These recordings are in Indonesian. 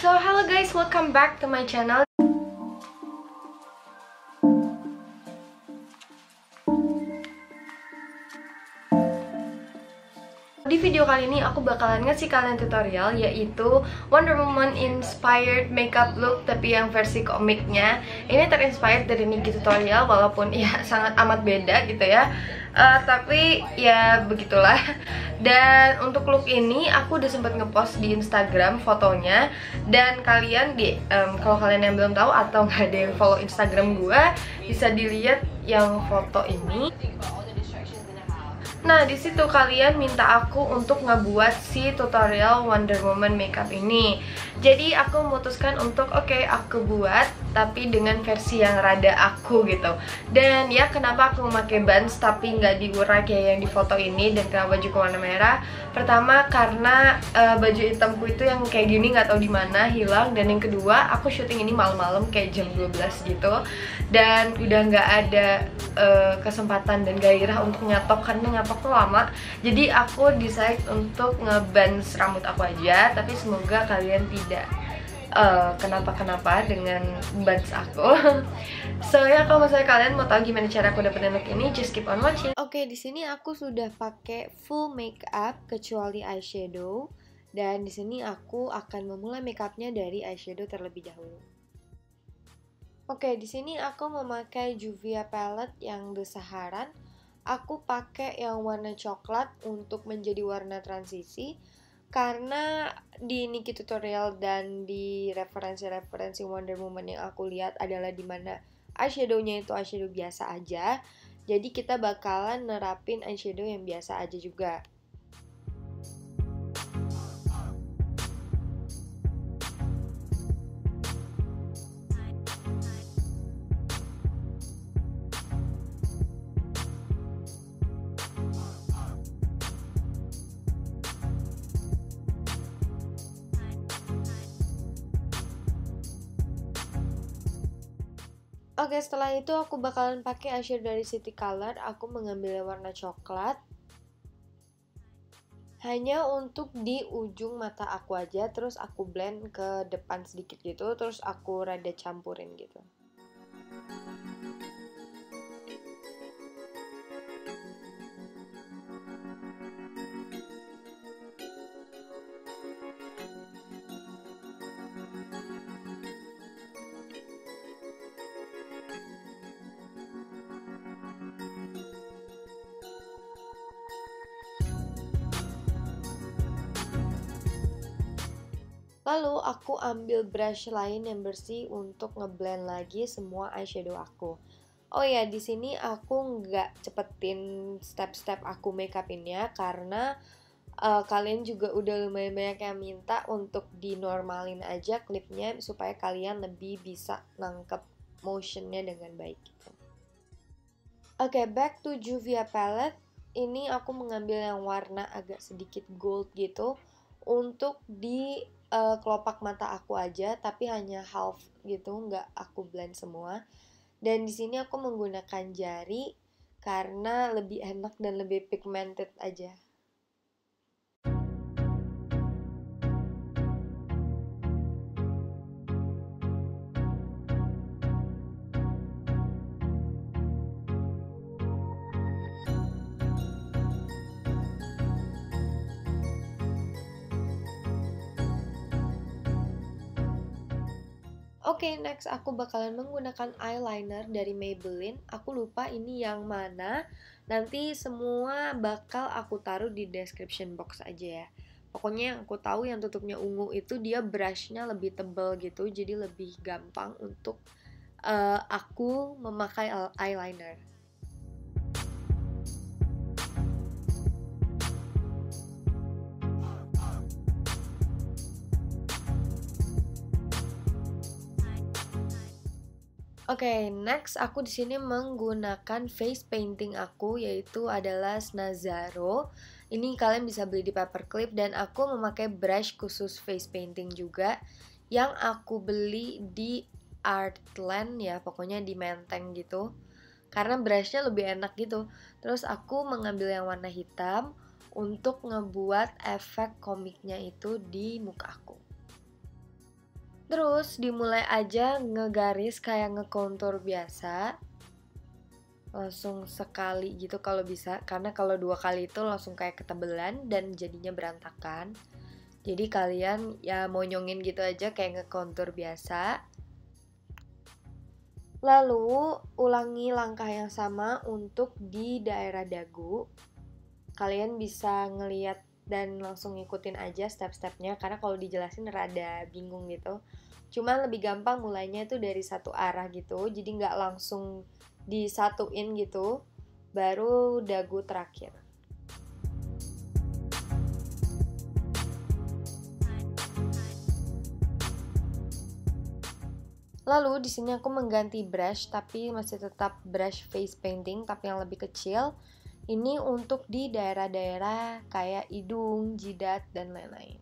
So hello guys, welcome back to my channel. Di video kali ini aku bakalan ngasih kalian tutorial, yaitu Wonder Woman inspired makeup look tapi yang versi komiknya. Ini terinspired dari Nikki Tutorial, walaupun ya sangat amat beda gitu ya. Tapi ya begitulah. Dan untuk look ini aku udah sempat ngepost di Instagram fotonya. Dan kalian kalau kalian yang belum tahu atau nggak ada yang follow Instagram gue, bisa dilihat yang foto ini. Nah, di situ kalian minta aku untuk ngebuat si tutorial Wonder Woman makeup ini. Jadi aku memutuskan untuk aku buat tapi dengan versi yang rada aku gitu. Dan ya kenapa aku memakai buns tapi nggak diurai kayak yang di foto ini, dan kenapa bajuku warna merah? Pertama karena baju hitamku itu yang kayak gini nggak tahu di mana hilang, dan yang kedua aku syuting ini malam-malam kayak jam 12 gitu. Dan udah nggak ada kesempatan dan gairah untuk nyatok karena nyatok tuh lama. Jadi aku decide untuk ngebuns rambut aku aja, tapi semoga kalian tidak kenapa-kenapa dengan buns aku. So ya, kalau misalnya kalian mau tahu gimana cara aku dapetin look ini, just keep on watching. Oke, di sini aku sudah pakai full makeup kecuali eyeshadow, dan di sini aku akan memulai makeupnya dari eyeshadow terlebih dahulu. Oke, di sini aku memakai Juvia palette yang The Saharan. Aku pakai yang warna coklat untuk menjadi warna transisi, karena di Nikki Tutorial dan di referensi-referensi Wonder Woman yang aku lihat adalah dimana eyeshadownya itu eyeshadow biasa aja. Jadi kita bakalan nerapin eyeshadow yang biasa aja juga. Oke, setelah itu aku bakalan pakai eyeshadow dari City Color. Aku mengambil warna coklat hanya untuk di ujung mata aku aja, terus aku blend ke depan sedikit gitu, terus aku rada campurin gitu. Lalu aku ambil brush lain yang bersih untuk ngeblend lagi semua eyeshadow aku. Oh ya, di sini aku nggak cepetin step-step aku makeupinnya karena kalian juga udah lumayan banyak yang minta untuk dinormalin aja klipnya supaya kalian lebih bisa nangkep motionnya dengan baik gitu. Oke, back to Juvia palette. Ini aku mengambil yang warna agak sedikit gold gitu untuk di kelopak mata aku aja, tapi hanya half gitu, nggak aku blend semua. Dan di sini aku menggunakan jari karena lebih enak dan lebih pigmented aja. Oke, next aku bakalan menggunakan eyeliner dari Maybelline. Aku lupa ini yang mana. Nanti semua bakal aku taruh di description box aja ya. Pokoknya yang aku tahu yang tutupnya ungu itu dia brushnya lebih tebal gitu, jadi lebih gampang untuk aku memakai eyeliner. Oke, next aku di sini menggunakan face painting aku, yaitu adalah Snazaro. Ini kalian bisa beli di Paperclip, dan aku memakai brush khusus face painting juga yang aku beli di Artland ya, pokoknya di Menteng gitu. Karena brushnya lebih enak gitu. Terus aku mengambil yang warna hitam untuk ngebuat efek komiknya itu di muka aku. Terus dimulai aja ngegaris kayak ngekontur biasa, langsung sekali gitu kalau bisa, karena kalau 2 kali itu langsung kayak ketebelan dan jadinya berantakan. Jadi kalian ya monyongin gitu aja kayak ngekontur biasa. Lalu ulangi langkah yang sama untuk di daerah dagu. Kalian bisa ngeliat dan langsung ngikutin aja step-stepnya, karena kalau dijelasin rada bingung gitu. Cuman lebih gampang mulainya itu dari satu arah gitu, jadi nggak langsung disatuin gitu, baru dagu terakhir. Lalu di sini aku mengganti brush, tapi masih tetap brush face painting tapi yang lebih kecil. Ini untuk di daerah-daerah kayak hidung, jidat, dan lain-lain.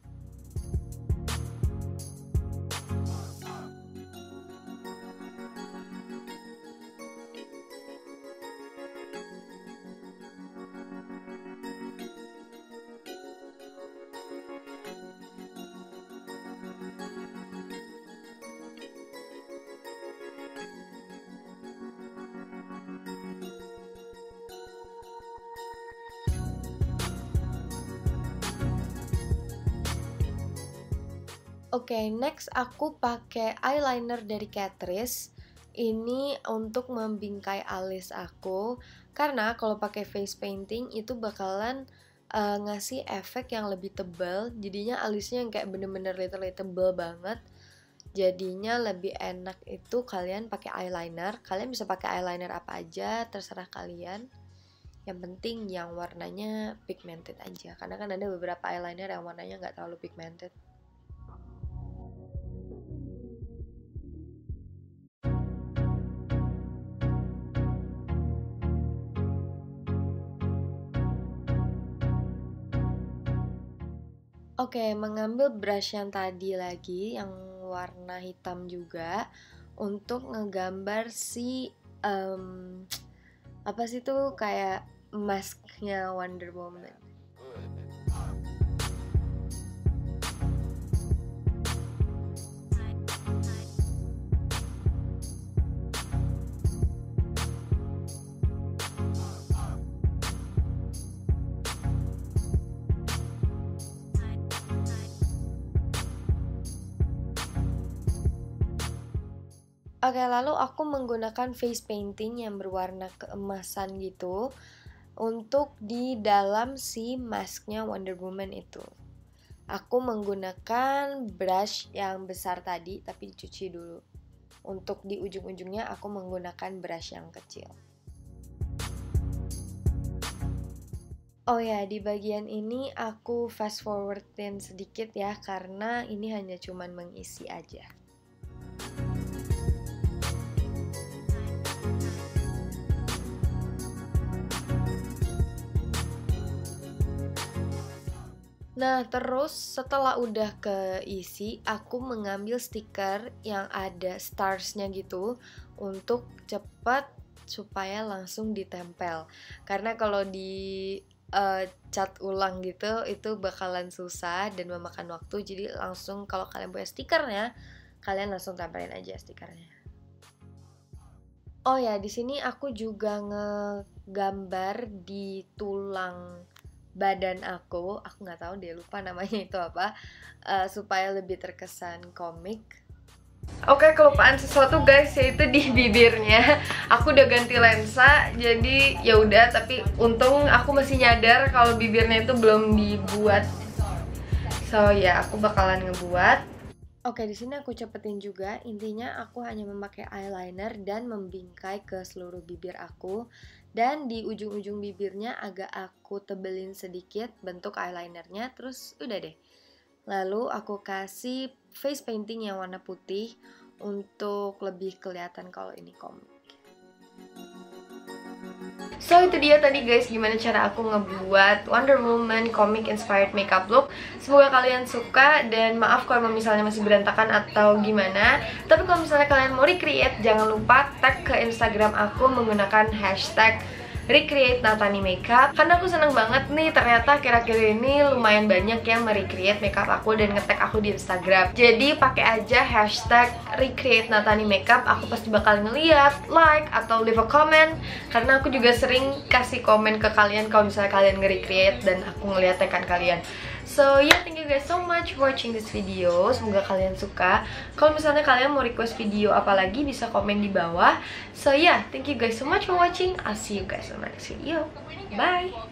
Oke, next aku pakai eyeliner dari Catrice. Ini untuk membingkai alis aku, karena kalau pakai face painting itu bakalan ngasih efek yang lebih tebal. Jadinya alisnya yang kayak bener-bener literally tebal banget. Jadinya lebih enak itu kalian pakai eyeliner. Kalian bisa pakai eyeliner apa aja, terserah kalian. Yang penting yang warnanya pigmented aja, karena kan ada beberapa eyeliner yang warnanya nggak terlalu pigmented. Oke, mengambil brush yang tadi lagi, yang warna hitam juga, untuk ngegambar si apa sih tuh kayak masknya Wonder Woman. Oke, lalu aku menggunakan face painting yang berwarna keemasan gitu untuk di dalam si masknya Wonder Woman itu. Aku menggunakan brush yang besar tadi, tapi dicuci dulu. Untuk di ujung-ujungnya aku menggunakan brush yang kecil. Oh ya, di bagian ini aku fast forwardin sedikit ya, karena ini hanya cuman mengisi aja. Nah, terus setelah udah keisi, aku mengambil stiker yang ada starsnya gitu untuk cepat supaya langsung ditempel. Karena kalau di cat ulang gitu, itu bakalan susah dan memakan waktu. Jadi langsung kalau kalian punya stikernya, kalian langsung tempelin aja stikernya. Oh ya, di sini aku juga ngegambar di tulang badan aku nggak tahu deh, lupa namanya itu apa, supaya lebih terkesan komik. Oke, kelupaan sesuatu guys, yaitu di bibirnya. Aku udah ganti lensa, jadi ya udah. Tapi untung aku masih nyadar kalau bibirnya itu belum dibuat. So ya, aku bakalan ngebuat. Oke, di sini aku cepetin juga. Intinya aku hanya memakai eyeliner dan membingkai ke seluruh bibir aku. Dan di ujung-ujung bibirnya agak aku tebelin sedikit bentuk eyelinernya. Terus udah deh. Lalu aku kasih face painting yang warna putih untuk lebih kelihatan kalau ini komik. So itu dia tadi guys, gimana cara aku ngebuat Wonder Woman comic inspired makeup look. Semoga kalian suka, dan maaf kalau misalnya masih berantakan atau gimana. Tapi kalau misalnya kalian mau recreate, jangan lupa tag ke Instagram aku menggunakan hashtag recreate Natani makeup, karena aku seneng banget nih ternyata akhir-akhir ini lumayan banyak yang merecreate makeup aku dan nge-tag aku di Instagram. Jadi pakai aja hashtag recreate Natani makeup, aku pasti bakal ngeliat, like, atau leave a comment, karena aku juga sering kasih komen ke kalian kalau misalnya kalian nge-recreate dan aku ngeliat tagan kalian. So yeah, thank you guys so much for watching this video. Semoga kalian suka. Kalau misalnya kalian mau request video apa lagi, bisa komen di bawah. So yeah, thank you guys so much for watching. I'll see you guys on the next video. Bye.